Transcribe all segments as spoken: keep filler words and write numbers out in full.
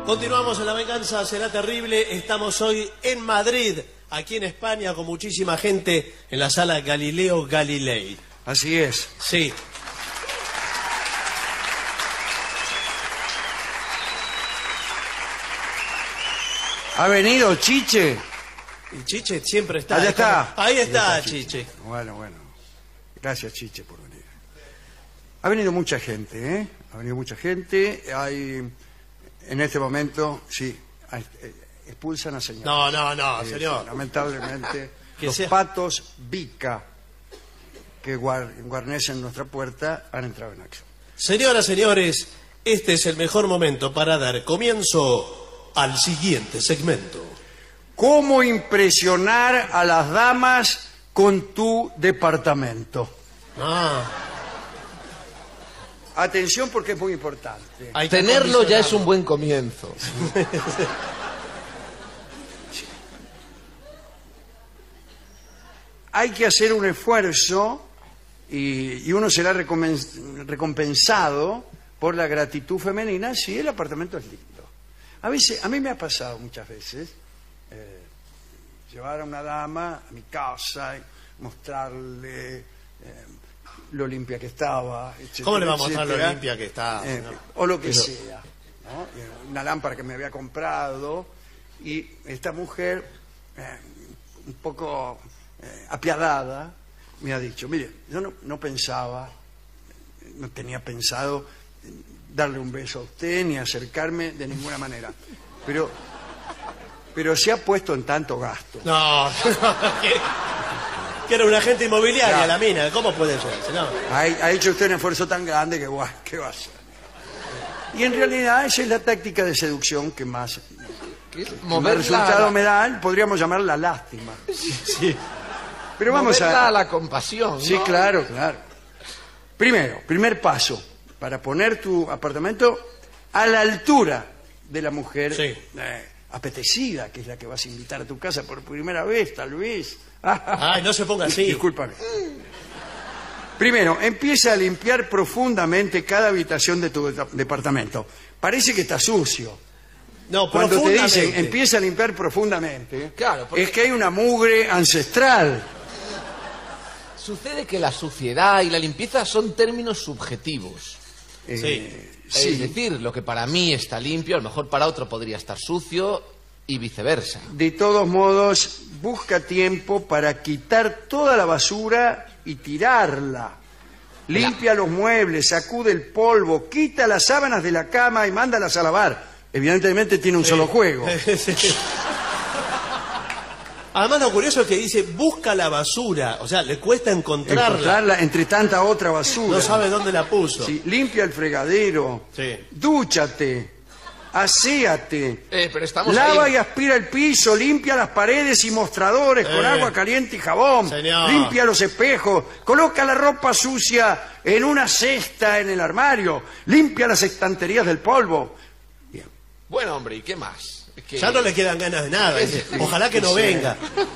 Continuamos en La Venganza Será Terrible. Estamos hoy en Madrid, aquí en España, con muchísima gente en la sala Galileo Galilei. Así es. Sí. ¿Ha venido Chiche? Y Chiche siempre está. Allá está. Como... Ahí está, Ahí está Chiche. Chiche. Bueno, bueno. Gracias, Chiche, por venir. Ha venido mucha gente, ¿eh? Ha venido mucha gente. Hay, en este momento, sí, hay, eh, expulsan a señor. No, no, no, Eh, señor. Lamentablemente, Que los sea- patos Vica que guar- guarnecen nuestra puerta han entrado en acción. Señoras, señores, este es el mejor momento para dar comienzo al siguiente segmento. ¿Cómo impresionar a las damas con tu departamento? Ah, Atención porque es muy importante. hay que Tenerlo ya es acondicionarlo. un buen comienzo. Hay que hacer un esfuerzo y, y uno será recompen- recompensado por la gratitud femenina si el apartamento es lindo. A veces, a mí me ha pasado muchas veces eh, llevar a una dama a mi casa y mostrarle eh, lo limpia que estaba, etcétera, ¿Cómo le va a mostrar lo etcétera. limpia que está? Eh, señor? o lo que Pero- sea, ¿no? Eh, Una lámpara que me había comprado y esta mujer, eh, un poco eh, apiadada, me ha dicho, mire, yo no, no pensaba, no tenía pensado darle un beso a usted ni acercarme de ninguna manera, pero, pero se ha puesto en tanto gasto. No, que, que era un agente inmobiliario, Claro. la mina. ¿Cómo puede ser? No. Ha, ha hecho usted un esfuerzo tan grande que, guau, ¿qué va a hacer? Y en realidad esa es la táctica de seducción que más, Que es que más moverla resultado a la, me da, podríamos llamarla lástima. Sí. Pero vamos moverla a... a la compasión, Sí, ¿no? claro, claro. Primero, primer paso, para poner tu apartamento a la altura de la mujer Sí. eh, apetecida, que es la que vas a invitar a tu casa por primera vez, tal vez. Ay, no se ponga así. Discúlpame. Primero, empieza a limpiar profundamente cada habitación de tu de- departamento. Parece que está sucio. No, Cuando te profundamente. dicen empieza a limpiar profundamente, Claro, porque- es que hay una mugre ancestral. Sucede que la suciedad y la limpieza son términos subjetivos. Eh, Sí. Es decir, lo que para mí está limpio, a lo mejor para otro podría estar sucio y viceversa. De todos modos, busca tiempo para quitar toda la basura y tirarla. Limpia los muebles, sacude el polvo, quita las sábanas de la cama y mándalas a lavar. Evidentemente tiene un solo juego. Sí. Además, lo curioso es que dice, busca la basura. O sea, le cuesta encontrarla. Encontrarla entre tanta otra basura. No sabe dónde la puso. Sí, limpia el fregadero. Sí. Dúchate. Aséate. Eh, pero estamos Lava ahí. y aspira el piso, limpia las paredes y mostradores con Eh. agua caliente y jabón. Señor. Limpia los espejos, coloca la ropa sucia en una cesta en el armario, limpia las estanterías del polvo. Bien. Bueno, hombre, ¿y qué más? Es que- Ya no le quedan ganas de nada. Dice, ojalá que no Sí. venga.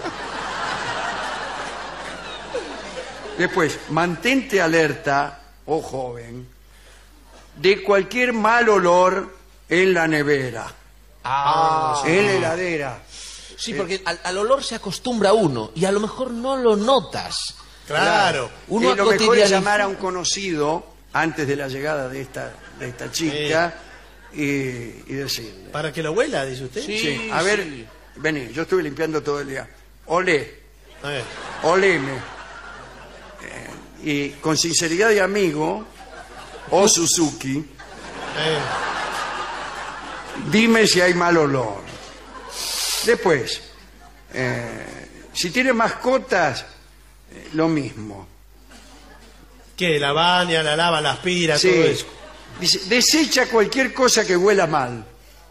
Después, mantente alerta, oh joven, de cualquier mal olor en la nevera, Ah, en la heladera. sí, porque al, al olor se acostumbra uno y a lo mejor no lo notas. Claro. Uno Eh, lo mejor es cotidianiza- llamar a un conocido antes de la llegada de esta, de esta chica y, y decirle. ¿Para que lo huela, dice usted? Sí. Sí, a ver, sí. vení, yo estuve limpiando todo el día. Olé, Eh, oleme. Eh, y con sinceridad de amigo, o Suzuki, eh. dime si hay mal olor. Después, eh, si tienes mascotas, eh, lo mismo. ¿Qué? La baña, la lava, la aspira, Sí. todo eso. Dice, desecha cualquier cosa que huela mal.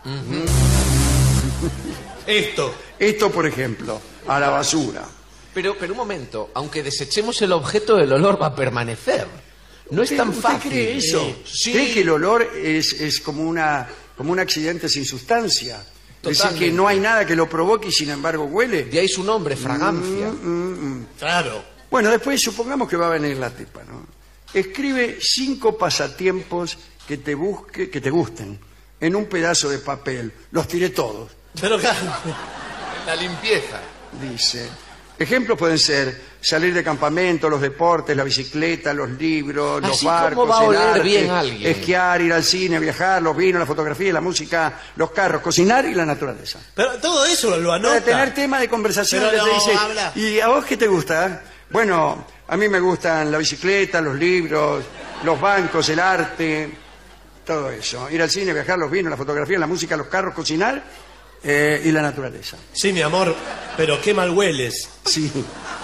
Esto. Esto, por ejemplo, a la basura. Pero, pero un momento, aunque desechemos el objeto, el olor va a permanecer. No es tan ¿Usted fácil. cree eso? Eh, sí. ¿Cree que el olor es, es como, una, como un accidente sin sustancia? Es decir, Totalmente. que no hay nada que lo provoque y sin embargo huele. De ahí su nombre, fragancia. Mm, mm. Claro. Bueno, después supongamos que va a venir la tipa, ¿no? Escribe cinco pasatiempos que te busque, que te gusten. en un pedazo de papel. Los tiré todos. Pero claro, La limpieza. Dice. Ejemplos pueden ser salir de campamento, los deportes, la bicicleta, los libros, los Así barcos, como va a el oler arte, bien alguien. esquiar, ir al cine, viajar, los vinos, la fotografía, la música, los carros, cocinar y la naturaleza. pero todo eso lo anota. Para tener tema de conversación, Pero le no, dice, habla. ¿y a vos qué te gusta? Bueno, a mí me gustan la bicicleta, los libros, los bancos, el arte, todo eso. Ir al cine, viajar, los vinos, la fotografía, la música, los carros, cocinar eh, y la naturaleza. Sí, mi amor, pero qué mal hueles. Sí.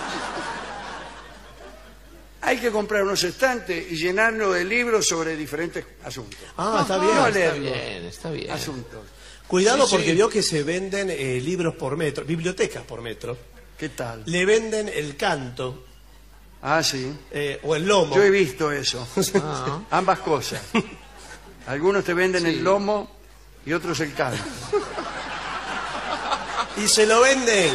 Hay que comprar unos estantes y llenarlo de libros sobre diferentes asuntos. Ah, está bien. No Está leerlo. bien, está bien. Asuntos. Cuidado Sí, porque sí. vio que se venden eh, libros por metro, bibliotecas por metro. ¿Qué tal? Le venden el canto Ah, sí. eh, o el lomo. Yo he visto eso. Ah. Ambas cosas. Algunos te venden el lomo y otros el canto. Y se lo venden.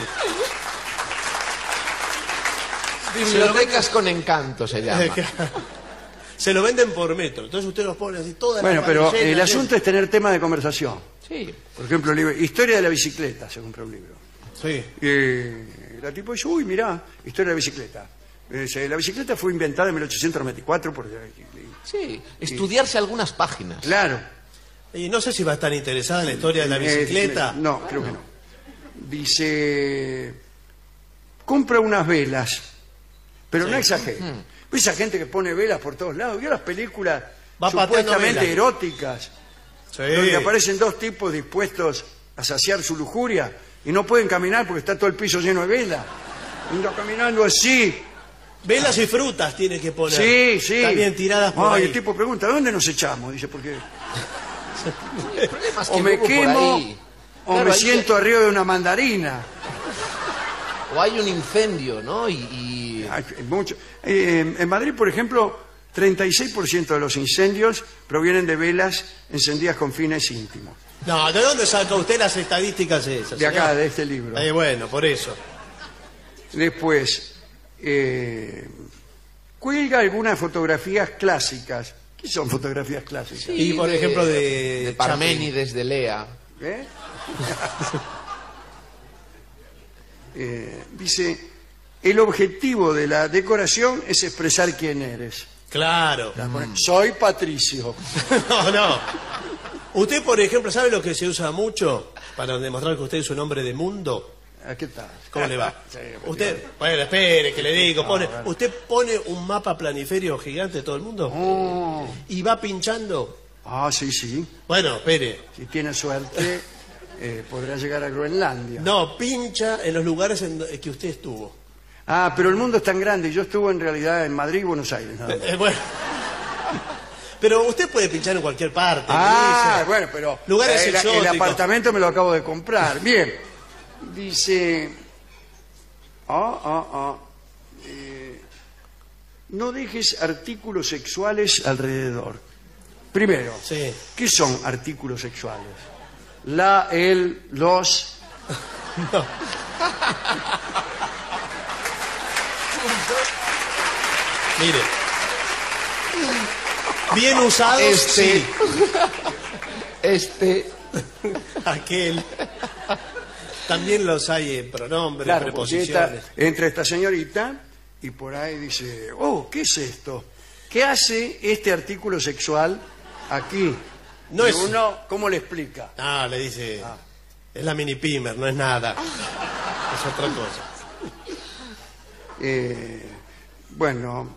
Bibliotecas con encanto se llama. Se lo venden por metro. Entonces usted los pone así toda la Bueno, pero pared el llena, asunto es tener tema de conversación. Sí. Por ejemplo, el libro, Historia de la bicicleta, se compra un libro. Sí. Y la tipo dice, uy, mirá, Historia de la bicicleta. Dice, la bicicleta fue inventada en mil ochocientos noventa y cuatro por... Sí, estudiarse algunas páginas. Claro. Y no sé si va a estar interesada en la historia de la bicicleta. Eh, no, creo que no. Dice, compra unas velas, pero no exagere. Esa gente que pone velas por todos lados, vio las películas Va pateando supuestamente velas. eróticas, Sí. donde aparecen dos tipos dispuestos a saciar su lujuria y no pueden caminar porque está todo el piso lleno de velas. Anda caminando así. Velas y frutas tiene que poner. Sí, sí. También tiradas por Ay, ahí. el tipo pregunta, ¿dónde nos echamos? Dice, porque El problema es que o me luego por quemo ahí- o Claro, me ahí- siento arriba de una mandarina. O hay un incendio, ¿no? Y, y- Hay mucho. Eh, en Madrid, por ejemplo, treinta y seis por ciento de los incendios provienen de velas encendidas con fines íntimos. No, ¿de dónde saca usted las estadísticas esas? De acá, señor? de este libro. Eh, bueno, por eso. Después, eh, cuelga algunas fotografías clásicas. ¿Qué son fotografías clásicas? Y, por ejemplo, de de Parménides de Lea. ¿Eh? Eh, dice, el objetivo de la decoración es expresar quién eres. Claro. Soy Patricio. No, no. Usted, por ejemplo, ¿sabe lo que se usa mucho para demostrar que usted es un hombre de mundo? Ah, ¿qué tal? ¿Cómo le va? Sí, Usted, bueno, espere, que le digo, pone, usted pone un mapa planiferio gigante de todo el mundo Oh. y va pinchando. Ah, sí, sí. Bueno, espere. Si tiene suerte, eh, podrá llegar a Groenlandia. No, pincha en los lugares en do- que usted estuvo. Ah, pero el mundo es tan grande. Yo estuve en realidad en Madrid y Buenos Aires. nada más. Eh, bueno. Pero usted puede pinchar en cualquier parte. Ah, dice. bueno, pero Lugares eh, el, el exóticos. apartamento me lo acabo de comprar. Bien. Dice... Ah, ah, ah. Eh, no dejes artículos sexuales alrededor. Primero, Sí. ¿qué son artículos sexuales? La, el, los... No. Mire. Bien usados, Este. sí. Este. Aquel. También los hay en pronombres, Claro, porque preposiciones. esta- entra esta señorita y por ahí dice, oh, ¿qué es esto? ¿Qué hace este artículo sexual aquí? No Y es- uno, ¿cómo le explica? Ah, le dice. Es la mini pimer, no es nada. Es otra cosa. Eh, bueno,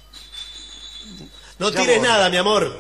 No Ya tires voy. nada, mi amor.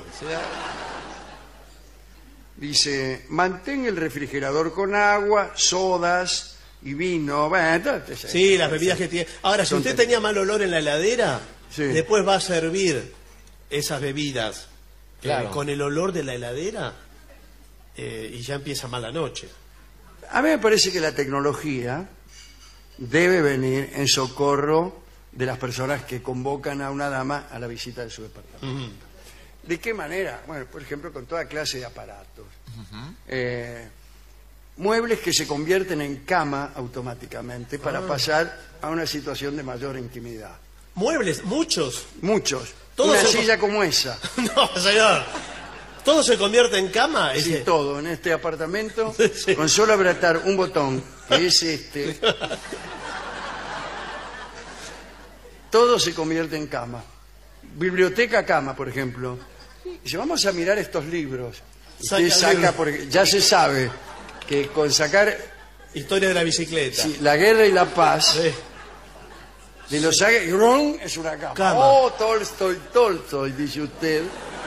dice, mantén el refrigerador con agua, sodas y vino. Bueno, entonces, Sí, las bebidas que tiene. Ahora, si Son usted terribles. tenía mal olor en la heladera, Sí. después va a servir esas bebidas eh, Claro. con el olor de la heladera eh, y ya empieza mala noche. A mí me parece que la tecnología debe venir en socorro de las personas que convocan a una dama a la visita de su departamento. ¿De qué manera? Bueno, por ejemplo, con toda clase de aparatos. Eh, muebles que se convierten en cama automáticamente para pasar a una situación de mayor intimidad. Muebles, muchos. Muchos. Todos una se- silla como esa. No, señor. ¿Todo se convierte en cama? Sí, Ese- todo en este apartamento, Sí. con solo apretar un botón, que es este, todo se convierte en cama. Biblioteca cama, por ejemplo. Dice, vamos a mirar estos libros. Usted Saca saca, libros. porque ya se sabe que con sacar Historia de la bicicleta. sí, la guerra y la paz, Sí. de los saca, y ¡rum! Es una cama. Cama. Oh, Tolstoy, Tolstoy, dice usted.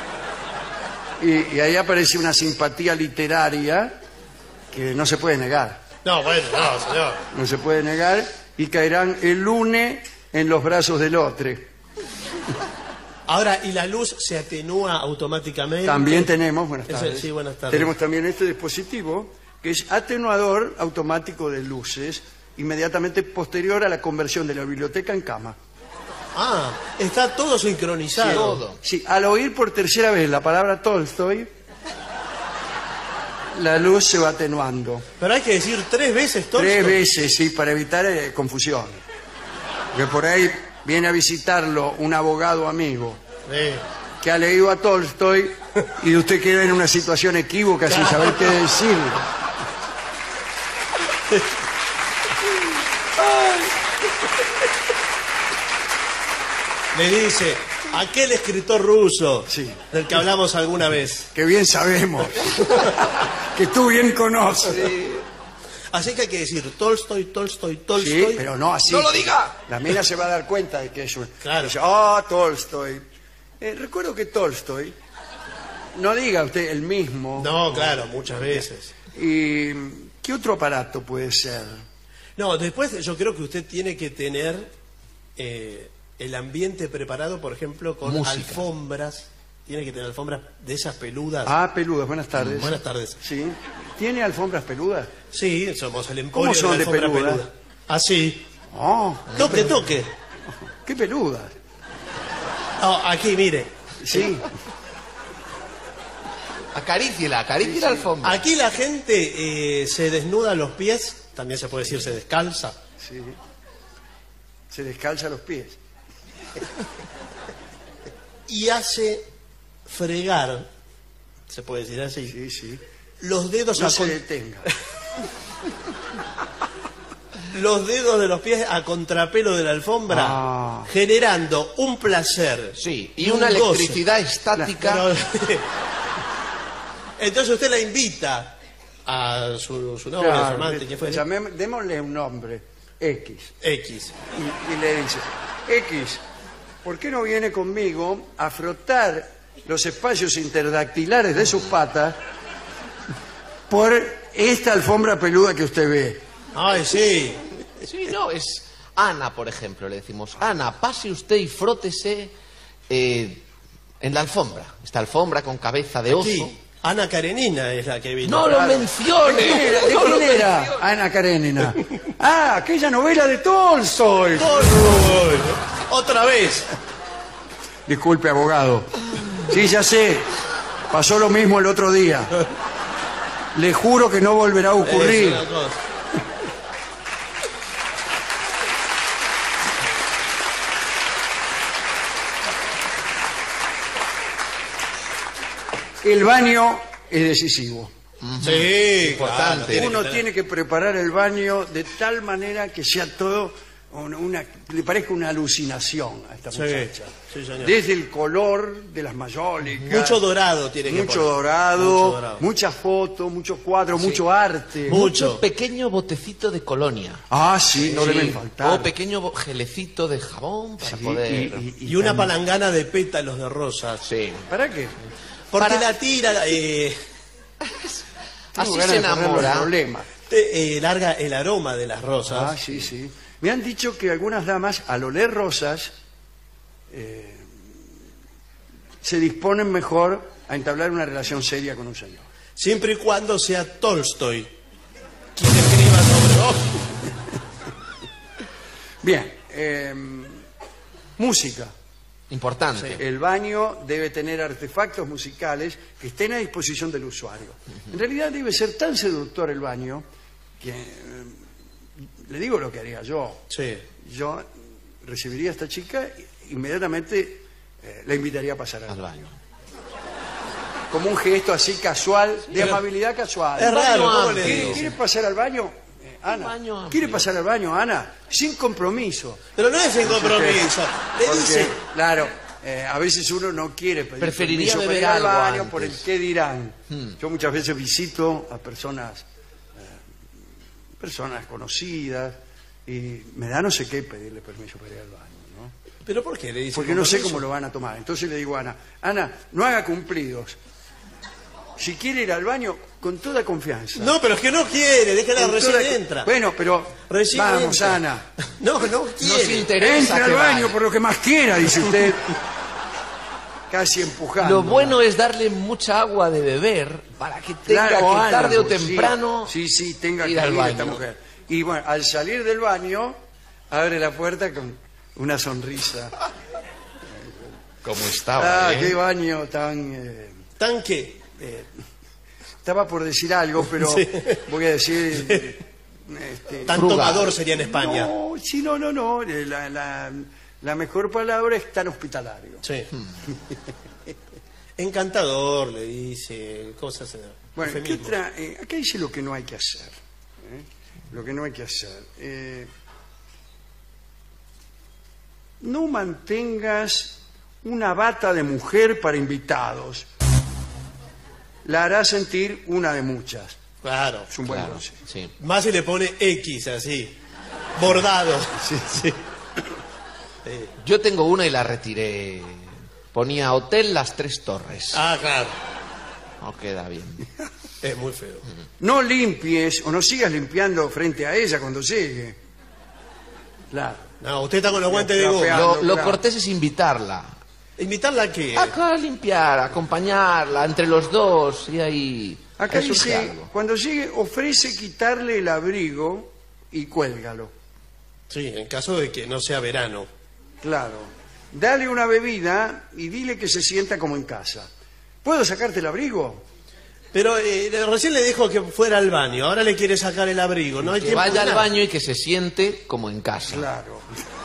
Y, y ahí aparece una simpatía literaria que no se puede negar. No, bueno, no, señor. No se puede negar, y caerán el lunes en los brazos del otro. Ahora, ¿y la luz se atenúa automáticamente? También tenemos, buenas Ese- tardes. sí, buenas tardes. Tenemos también este dispositivo que es atenuador automático de luces, inmediatamente posterior a la conversión de la biblioteca en cama. Ah, está todo sincronizado. Todo. Sí, al oír por tercera vez la palabra Tolstoy, la luz se va atenuando. Pero hay que decir tres veces todo. Tres veces, sí, para evitar eh, confusión. Que por ahí viene a visitarlo un abogado amigo Sí. que ha leído a Tolstoy y usted queda en una situación equívoca sin saber qué decir. Le dice, aquel escritor ruso Sí. del que hablamos alguna vez. Que bien sabemos. Que tú bien conoces. Así que hay que decir Tolstoy, Tolstoy, Tolstoy. Sí, pero no así. ¡No lo diga! La mina se va a dar cuenta de que es un... Claro. Dice, ah, Tolstoy. Eh, recuerdo que Tolstoy, no diga usted el mismo. No, claro, muchas veces. ¿Y qué otro aparato puede ser? No, después yo creo que usted tiene que tener eh, el ambiente preparado, por ejemplo, con Música. alfombras. Tiene que tener alfombras de esas peludas. Ah, peludas, buenas tardes. Buenas tardes. Sí. ¿Tiene alfombras peludas? Sí, somos el ¿Cómo emporio son de la de alfombra peluda? peluda. Así. Oh, Toque, toque. qué peludas. Oh, aquí, mire. Sí. Acaríciela, acaricie la alfombra. Aquí la gente eh, se desnuda los pies, también se puede decir se descalza. Sí. Se descalza los pies. Y hace fregar, se puede decir así, Sí, sí. los dedos No a se con- detenga. los dedos de los pies a contrapelo de la alfombra, Ah. generando un placer. Sí, y un una goce. electricidad estática. Pero- Entonces usted la invita a su, su novia, a su Claro, amante, que fue llamem- démosle un nombre, X. X. Y, y le dice, X, ¿por qué no viene conmigo a frotar los espacios interdactilares de sus patas por esta alfombra peluda que usted ve? Ay, sí. Sí, no, es Ana, por ejemplo. Le decimos, Ana, pase usted y frótese eh, en la alfombra. Esta alfombra con cabeza de oso. Sí. Ana Karenina es la que vino. No lo mencione. ¿De quién era? ¿De no lo quién era? mencione. Ana Karenina. Ah, aquella novela de Tolstoy. Tolstoy. Otra vez. Disculpe, abogado. Sí, ya sé. Pasó lo mismo el otro día. Le juro que no volverá a ocurrir. Es una cosa. El baño es decisivo. Sí, Importante. claro, Uno que tiene que preparar el baño de tal manera que sea todo una, una- le parezca una alucinación a esta Sí, muchacha. sí, señor. Desde el color de las mayólicas, Mucho dorado tiene que mucho poner. dorado, Mucho dorado. muchas fotos, muchos cuadros, mucho arte. Mucho. Mucho pequeño botecito de colonia. Ah, sí, no Sí. deben faltar. O pequeño bo- gelecito de jabón para Sí, poder... y- y- Y una palangana de pétalos de rosas. Sí. ¿Para qué? Porque Para- la tira, eh, Tengo Así ganas se de ponerlo en enamora. problemas. te- eh, larga el aroma de las rosas. Ah, sí, sí. Me han dicho que algunas damas, al oler rosas, eh, se disponen mejor a entablar una relación seria con un señor. Siempre y cuando sea Tolstoy quien escriba sobre vos. Bien, eh, música. Importante. El baño debe tener artefactos musicales que estén a disposición del usuario. En realidad debe ser tan seductor el baño que, eh, le digo lo que haría yo. Sí. Yo recibiría a esta chica e inmediatamente eh, la invitaría a pasar al Al baño. baño. como un gesto así casual, de amabilidad casual. Es raro, Baño ¿cómo le amplio. ¿Quiere, dice? quiere pasar al baño, eh, Ana? baño amplio. ¿Quiere pasar al baño, Ana? Sin compromiso. Pero no es en compromiso. Le Porque, dice, claro, eh, a veces uno no quiere pedir Preferiría permiso para beber ir al algo baño antes. por el qué dirán. Hmm. Yo muchas veces visito a personas, eh, personas conocidas, y me da no sé qué pedirle permiso para ir al baño, ¿no? ¿pero por qué le dice? Porque no sé compromiso? cómo lo van a tomar. Entonces le digo a Ana, Ana, no haga cumplidos. Si quiere ir al baño, con toda confianza. No, pero es que no quiere, déjala, Con recién toda- entra. Bueno, pero Recién vamos, entra. Ana. No, no Nos quiere. interesa Entra al que baño vaya. por lo que más quiera, dice usted. Casi empujando. Lo bueno es darle mucha agua de beber para que tenga que tarde o temprano Sí, sí, sí, tenga ir que al ir baño. esta mujer. Y bueno, al salir del baño, abre la puerta con una sonrisa. Como estaba, Ah, ¿eh? qué baño tan... eh, ¿Tanque? eh, estaba por decir algo, pero Sí. voy a decir... eh, este, Tan Frugal. tomador sería en España. No, sí, no, no, no. eh, La, la- la mejor palabra es tan hospitalario. Sí. Encantador, le dice, cosas. eh, Bueno, ¿qué eufemismos. otra? Eh, acá dice lo que no hay que hacer. ¿eh? Lo que no hay que hacer. Eh, no mantengas una bata de mujer para invitados. La hará sentir una de muchas. Claro. Es un buen Claro, consejo. sí. Más si le pone X así, bordado. Sí, sí. Yo tengo una y la retiré. Ponía Hotel Las Tres Torres. Ah, claro. No queda bien. Es muy feo. No limpies o no sigas limpiando frente a ella cuando llegue. Claro. No, usted está con los guantes de Está goma. fea. Lo, no, lo claro. cortés es invitarla. ¿Invitarla a qué? Acá a limpiar, acompañarla entre los dos y ahí. Acá ahí surge dice, algo. cuando llegue, ofrece quitarle el abrigo y cuélgalo. Sí, en caso de que no sea verano. Claro. Dale una bebida y dile que se sienta como en casa. ¿Puedo sacarte el abrigo? Pero eh, recién le dijo que fuera al baño, ahora le quiere sacar el abrigo. No hay Que tiempo vaya de al nada. baño y que se siente como en casa. Claro.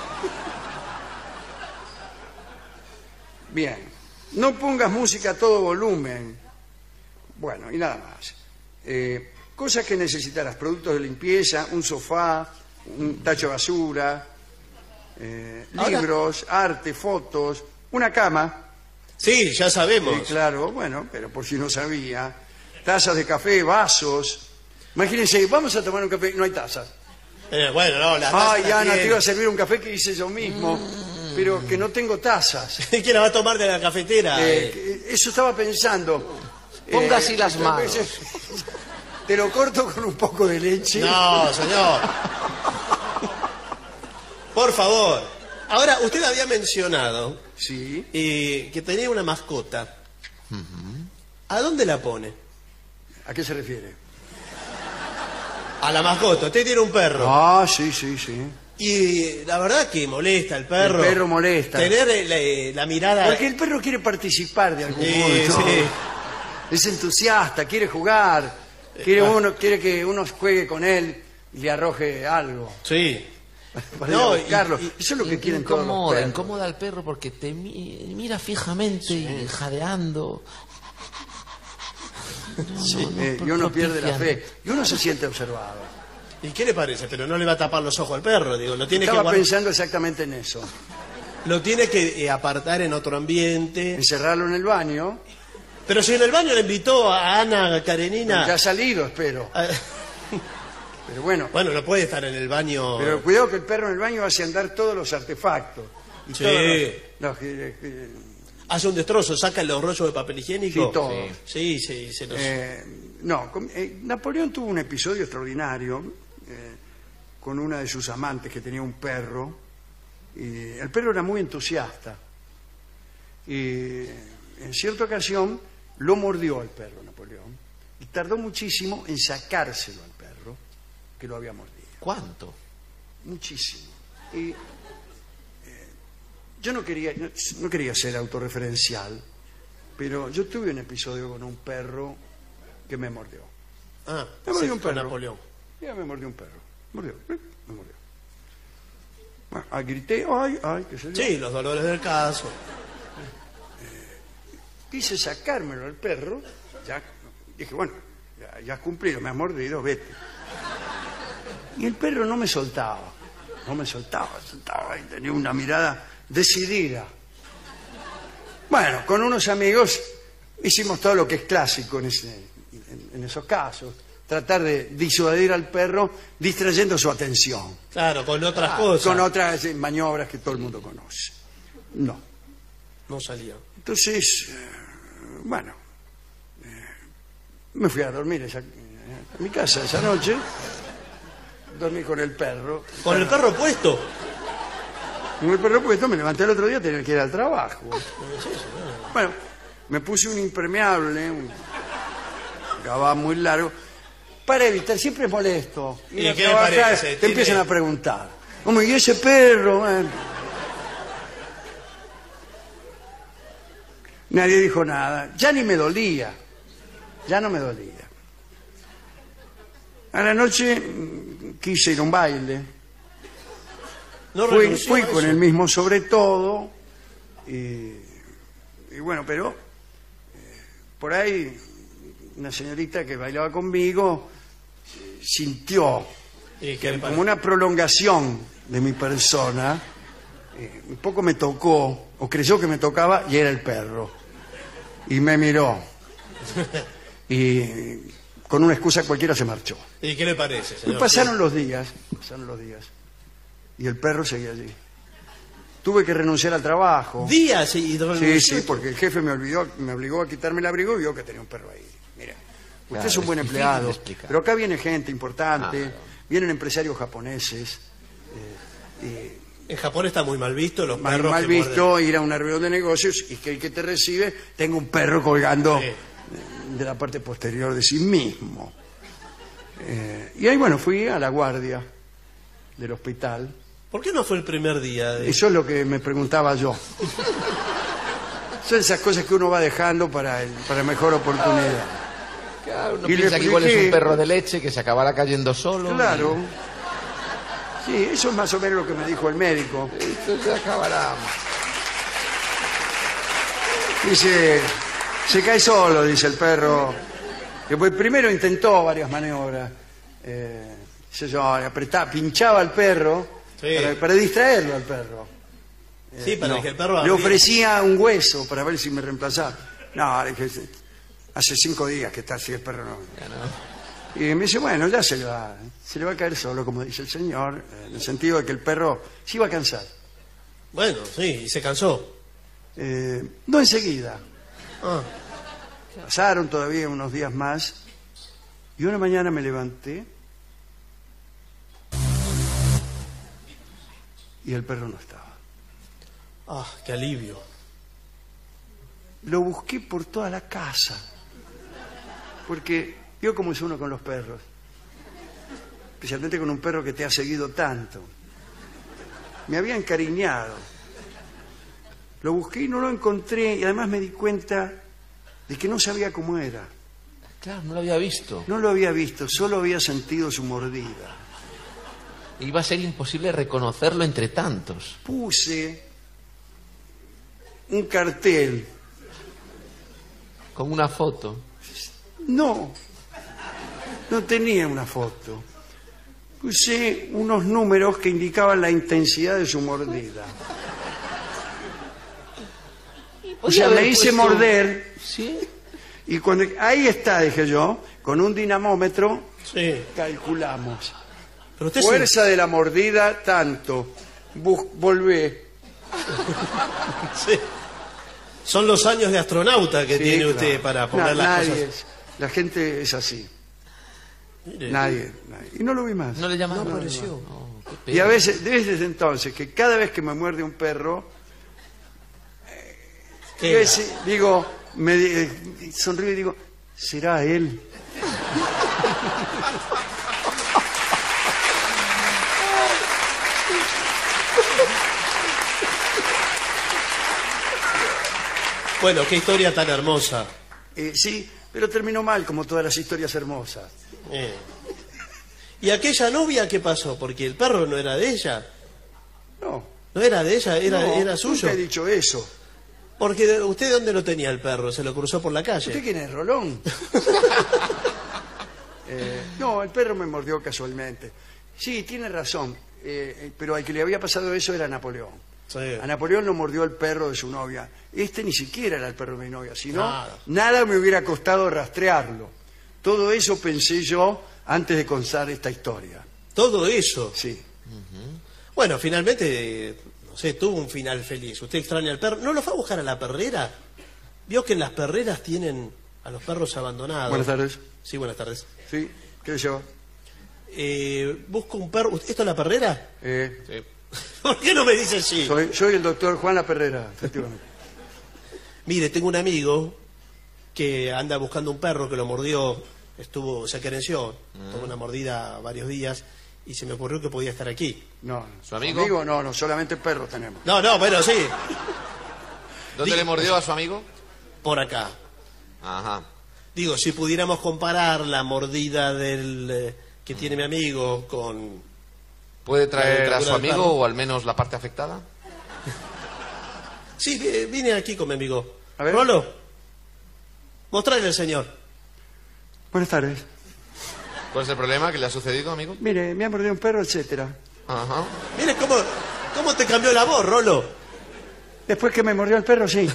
Bien. No pongas música a todo volumen. Bueno, y nada más. Eh, cosas que necesitarás. Productos de limpieza, un sofá, un tacho de basura, eh, Ahora- libros, arte, fotos, una cama. Sí, ya sabemos. Sí, claro, bueno, pero por si no sabía. Tazas de café, vasos. Imagínense, vamos a tomar un café, no hay tazas. Eh, bueno, no, las Ay, tazas Ana, las te iba a servir un café que hice yo mismo, pero que no tengo tazas. tiene. ¿Quién la va a tomar de la cafetera? Eh, Eh, que- eso estaba pensando. Ponga Eh, así las manos. Te lo corto con un poco de leche. No, señor. Por favor. Ahora, usted había mencionado Sí. eh, que tenía una mascota. ¿A dónde la pone? ¿A qué se refiere? A la mascota. Usted tiene un perro. Ah, sí, sí, sí. Y la verdad que molesta el perro. El perro molesta. Tener eh, la, eh, la mirada... Porque el perro quiere participar de algún Sí, modo. sí. Es entusiasta, quiere jugar, quiere uno, quiere que uno juegue con él y le arroje algo Sí. para No, ir a buscarlo. y- y- Eso es lo que quieren todos los Incomoda, perros. incomoda al perro porque te mi- mira fijamente y jadeando. Sí. Eh, y uno pierde la propician. fe. Y uno se siente observado. ¿Y qué le parece? Pero no le va a tapar los ojos al perro, digo, lo tiene que, Estaba guardar- pensando exactamente en eso. lo tiene que eh, apartar en otro ambiente. Encerrarlo en el baño. Pero si en el baño le invitó a Ana Karenina... Ya ha salido, espero. Ah, Pero bueno, bueno, no puede estar en el baño... pero cuidado que el perro en el baño hace andar todos los artefactos. Y Sí. todos los- los que- que- Hace un destrozo, saca los rollos de papel higiénico. Sí, todo. Sí, sí, se los... Eh, no, com- eh, Napoleón tuvo un episodio extraordinario eh, con una de sus amantes que tenía un perro. Y el perro era muy entusiasta. Y en cierta ocasión lo mordió al perro Napoleón. Y tardó muchísimo en sacárselo al perro que lo había mordido. ¿Cuánto? Muchísimo. Y eh, yo no quería, no, no quería ser autorreferencial, pero yo tuve un episodio con un perro que me mordió. Ah, Me mordió sí, un con perro. Napoleón. Ya me mordió un perro. Mordió, eh, me mordió. Bueno, ah, grité, ay, ay, qué sé yo. Sí, los dolores del caso. quise sacármelo al perro, ya dije, bueno, ya, ya has cumplido, me has mordido, vete. Y el perro no me soltaba, no me soltaba, soltaba, y tenía una mirada decidida. Bueno, con unos amigos hicimos todo lo que es clásico en, ese, en, en esos casos, tratar de disuadir al perro distrayendo su atención. Claro, con otras Ah, cosas. Con otras eh, maniobras que todo el mundo conoce. No. No salía. Entonces, eh, bueno, eh, me fui a dormir esa- eh, a mi casa esa noche. Dormí con el perro. ¿Con el perro puesto? Con el perro puesto, me levanté el otro día, tenía que ir al trabajo. Bueno, me puse un impermeable, un gabán muy largo, para evitar, siempre es molesto. Ir ¿Y a qué le trabajar, parece? te Tiene- empiezan a preguntar. ¿Cómo, y ese perro? Eh? Nadie dijo nada. Ya ni me dolía. Ya no me dolía. A la noche mm, quise ir a un baile. No Fui, renunció fui a con eso. el mismo sobre todo. Y, y bueno, pero eh, por ahí una señorita que bailaba conmigo eh, sintió ¿Y qué que le como parece? una prolongación de mi persona, eh, un poco me tocó, o creyó que me tocaba, y era el perro. Y me miró. Y con una excusa cualquiera se marchó. ¿Y qué le parece, Y señor? pasaron los días, pasaron los días. Y el perro seguía allí. Tuve que renunciar al trabajo. Días y... Sí, sí, porque el jefe me olvidó, me obligó a quitarme el abrigo y vio que tenía un perro ahí. Mira, usted Claro, es un buen es difícil empleado, de explicar. pero acá viene gente importante, Ah, claro. vienen empresarios japoneses. eh, En Japón está muy mal visto los y mal, perros mal que visto ir a una reunión de negocios y que el que te recibe tenga un perro colgando Sí. eh, de la parte posterior de sí mismo. Eh, y ahí, bueno, fui a la guardia del hospital. muerden. ¿Por qué no fue el primer día? De... Eso es lo que me preguntaba yo. Son esas cosas que uno va dejando para, el, para mejor oportunidad. Claro, uno Y le piensa que igual es expliqué- un perro de leche que se acabará cayendo solo. Claro. Sí, eso es más o menos lo que me dijo el médico. Y esto se acabará. Dice, se cae solo, dice el perro. Que pues primero intentó varias maniobras. Eh, qué sé yo, apretaba, pinchaba al perro Sí. para, para distraerlo al perro. Sí, para No. que el perro... Le abría. ofrecía un hueso para ver si me reemplazaba. No, le dije, hace cinco días que está así el perro. No. Y me dice, bueno, ya se le va, se le va a caer solo, como dice el señor, en el sentido de que el perro se iba a cansar. Bueno, sí, y se cansó. Eh, no enseguida. Ah, Pasaron todavía unos días más y una mañana me levanté y el perro no estaba. ah, qué alivio. Lo busqué por toda la casa porque vio cómo es uno con los perros, especialmente con un perro que te ha seguido tanto. Me había encariñado. Lo busqué y no lo encontré y además me di cuenta de que no sabía cómo era. Claro, no lo había visto. No lo había visto, solo había sentido su mordida. Iba a ser imposible reconocerlo entre tantos. Puse un cartel. Con una foto. No, no tenía una foto. Puse unos números que indicaban la intensidad de su mordida. O sea, me hice morder Sí. y cuando ahí está, dije yo, con un dinamómetro Sí. calculamos. Pero usted Fuerza de la mordida, tanto. Bus- volvé. se- sí. Son los años de astronauta que Sí, tiene claro. usted para poner Na- las nadie cosas. es- la gente es así. Mire, Nadie, nadie. Y no lo vi más. No le llamaron. No apareció. No, qué Y a pena. veces, desde entonces, que cada vez que me muerde un perro, ¿qué yo era? ese- digo, me di- eh, sonrío y digo, ¿será él? Bueno, qué historia tan hermosa. Eh, sí, pero terminó mal, como todas las historias hermosas. Eh. ¿Y aquella novia qué pasó? Porque el perro no era de ella. No, No era de ella, era, no, era suyo. nunca he dicho eso. Porque usted, ¿dónde lo tenía el perro? ¿Se lo cruzó por la calle? ¿Usted quién es, Rolón? eh, no, el perro me mordió casualmente. Sí, tiene razón, eh, pero al que le había pasado eso era Napoleón. Sí. A Napoleón lo mordió el perro de su novia. Este ni siquiera era el perro de mi novia, sino Nada. nada me hubiera costado rastrearlo. Todo eso pensé yo antes de contar esta historia. Todo eso. Sí. Bueno, finalmente, no sé, tuvo un final feliz. ¿Usted extraña al perro? ¿No lo fue a buscar a la perrera? ¿Vio que en las perreras tienen a los perros abandonados? Buenas tardes. Sí, buenas tardes. Sí, ¿qué yo? Eh, busco un perro. ¿Esto es la perrera? Eh, Sí. ¿Por qué no me dice sí? soy, soy el doctor Juan La Perrera, efectivamente. Mire, tengo un amigo que anda buscando un perro que lo mordió, estuvo, se querenció, tuvo una mordida varios días y se me ocurrió que podía estar aquí. No, ¿Su amigo? no, no, solamente perros tenemos. No, no, bueno, sí, ¿Dónde Diga- le mordió a su amigo? por acá. Ajá. Digo, si pudiéramos comparar la mordida del eh, que tiene mi amigo con... ¿Puede La traer a dentadura su del amigo perro. o al menos la parte afectada? Sí, vi- vine aquí con mi amigo. A ver. Rolo, mostrarle al señor. Buenas tardes. ¿Cuál es el problema que le ha sucedido, amigo? Mire, me ha mordido un perro, etcétera. Ajá. Mire cómo, cómo te cambió la voz, Rolo. Después que me mordió el perro, sí.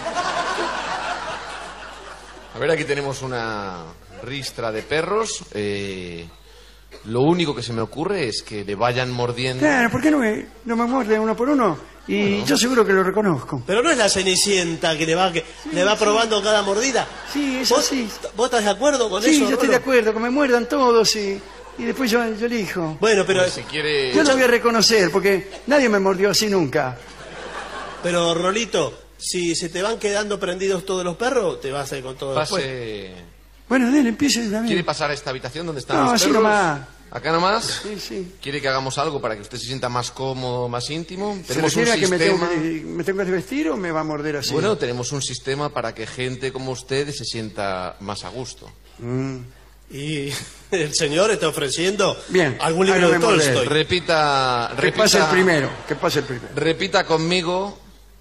A ver, aquí tenemos una ristra de perros. Eh, lo único que se me ocurre es que le vayan mordiendo... Claro, ¿por qué no me, no me muerde uno por uno? Y yo seguro que lo reconozco. Pero no es la Cenicienta que le va, que le va probando cada mordida. Sí, es ¿Vos, así. ¿Vos estás de acuerdo con Sí, eso, yo estoy Rolo? de acuerdo, que me muerdan todos y, y después yo, yo elijo. Bueno, pero, Si quiere... Yo lo voy a reconocer, porque nadie me mordió así nunca. pero Rolito, si se te van quedando prendidos todos los perros, te vas a ir con todo después. Pase... Bueno, dale, empiece una vez. ¿Quiere pasar a esta habitación donde están No, los así perros? nomás. ¿Acá nomás? Sí, sí. ¿Quiere que hagamos algo para que usted se sienta más cómodo, más íntimo? ¿Se Tenemos un refiere a que me tengo sistema... que, me tengo que vestir o me va a morder así? Bueno, tenemos un sistema para que gente como usted se sienta más a gusto. Mm. Y el señor está ofreciendo Bien, algún libro de hágame morder. Tolstoy. Repita, Que repita, pase el primero, que pase el primero. repita conmigo.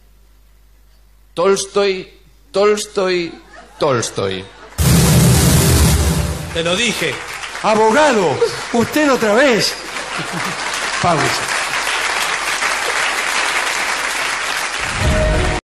Tolstoy, Tolstoy, Tolstoy. Te lo dije. ¡Abogado! ¡Usted otra vez! Pausa.